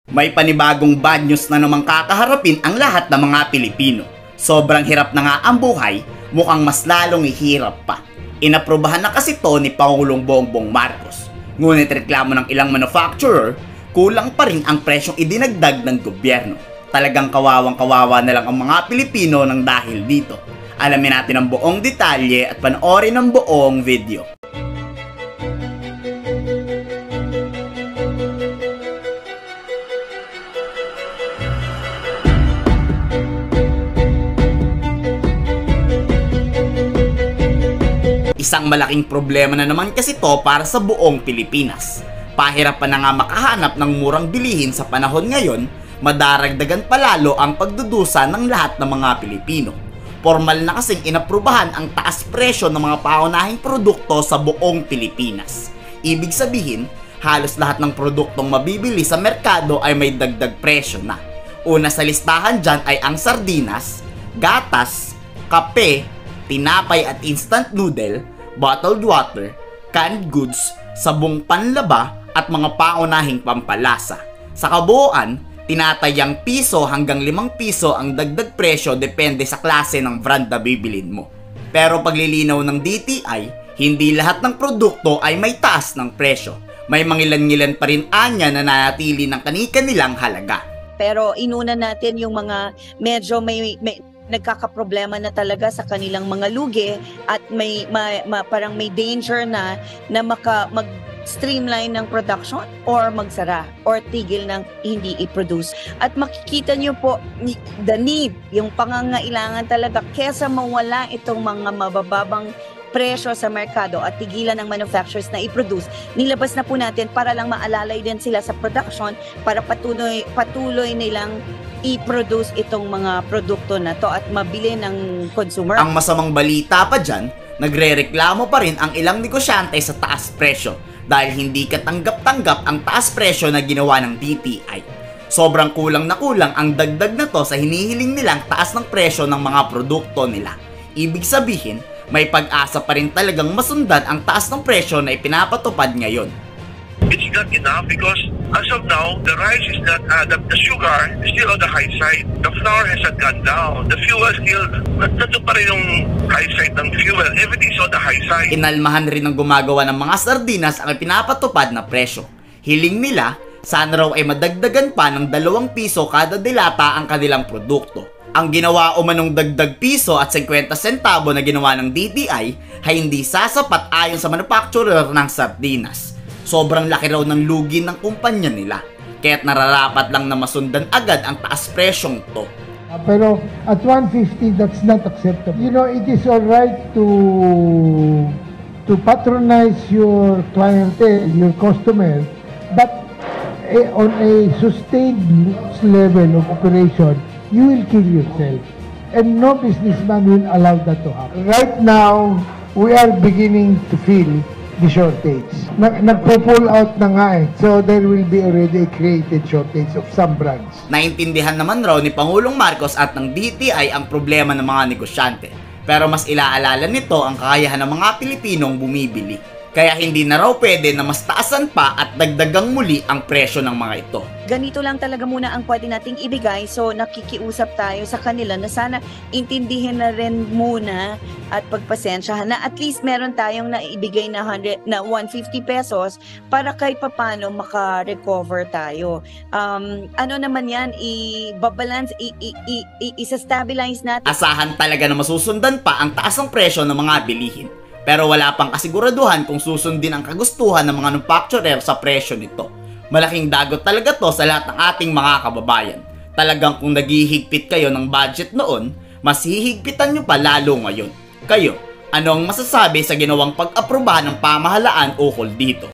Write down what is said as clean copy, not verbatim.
May panibagong bad news na namang kakaharapin ang lahat ng mga Pilipino. Sobrang hirap na nga ang buhay, mukhang mas lalong ihirap pa. Inaprubahan na kasi to ni Pangulong Bongbong Marcos. Ngunit reklamo ng ilang manufacturer, kulang pa rin ang presyong idinagdag ng gobyerno. Talagang kawawang-kawawa na lang ang mga Pilipino nang dahil dito. Alamin natin ang buong detalye at panoorin ang buong video. Isang malaking problema na naman kasi to para sa buong Pilipinas. Pahirapan na nga makahanap ng murang bilihin sa panahon ngayon, madaragdagan palalo ang pagdudusa ng lahat ng mga Pilipino. Formal na kasing inaprubahan ang taas presyo ng mga paunahing produkto sa buong Pilipinas. Ibig sabihin, halos lahat ng produktong mabibili sa merkado ay may dagdag presyo na. Una sa listahan dyan ay ang sardinas, gatas, kape, tinapay at instant noodle, bottled water, canned goods, sabong panlaba at mga paunahing pampalasa. Sa kabuuan, tinatayang piso hanggang 5 piso ang dagdag presyo depende sa klase ng brand na bibilin mo. Pero paglilinaw ng DTI, hindi lahat ng produkto ay may taas ng presyo. May mangilan-ngilan pa rin anya na nanatili ng kani-kanilang halaga. Pero inuna natin yung mga medyo may nagkakaproblema na talaga sa kanilang mga lugi at parang may danger na mag-streamline ng production or magsara or tigil ng hindi i-produce. At makikita nyo po the need, yung pangangailangan talaga kesa mawala itong mga mabababang presyo sa merkado at tigilan ng manufacturers na i-produce, nilabas na po natin para lang maalalay din sila sa production para patuloy nilang i-produce itong mga produkto na to at mabili ng consumer. Ang masamang balita pa dyan, nagre-reklamo pa rin ang ilang negosyante sa taas presyo dahil hindi katanggap-tanggap ang taas presyo na ginawa ng DTI. Sobrang kulang na kulang ang dagdag na to sa hinihiling nilang taas ng presyo ng mga produkto nila. Ibig sabihin, may pag-asa pa rin talagang masundan ang taas ng presyo na ipinapatupad ngayon. It's not enough because as of now, the rice is not, the sugar is still on the high side. The flour hasn't gone down. The fuel still, nato pa rin yung high side ng fuel. Everything's on the high side. Inalmahan rin ng gumagawa ng mga sardinas ang ipinapatupad na presyo. Hiling nila, sana raw ay madagdagan pa ng 2 piso kada dilata ang kanilang produkto. Ang ginawa umanong dagdag piso at 50 sentabo na ginawa ng DTI ay hindi sasapat ayon sa manufacturer ng sardinas. Sobrang laki raw ng lugi ng kumpanya nila, kaya't nararapat lang na masundan agad ang taas presyong to. Pero at 150, that's not acceptable. You know, it is alright to patronize your clientele, your customer, but on a sustained level of operation, you will kill yourself. And no businessman will allow that to happen. Right now, we are beginning to feel the shortage. Nagpo-pull out na nga eh. So there will be already a created shortage of some brands. Naintindihan naman raw ni Pangulong Marcos at ng DTI ang problema ng mga negosyante. Pero mas ilaalala nito ang kakayahan ng mga Pilipinong bumibili. Kaya hindi na raw pwede na mas taasan pa at dagdagang muli ang presyo ng mga ito. Ganito lang talaga muna ang pwede nating ibigay, so nakikiusap tayo sa kanila na sana intindihin na rin muna at pagpasensyahan na at least meron tayong naibigay na 150 pesos para kahit papano maka-recover tayo. Ano naman yan, i-balance, i-stabilize natin. Asahan talaga na masusundan pa ang taas ng presyo ng mga bilihin. Pero wala pang kasiguraduhan kung susundin ang kagustuhan ng mga manufacturer sa presyo nito. Malaking dagot talaga to sa lahat ng ating mga kababayan. Talagang kung naghihigpit kayo ng budget noon, mas hihigpitan nyo pa lalo ngayon. Kayo, anong masasabi sa ginawang pag-aprobahan ng pamahalaan ukol dito?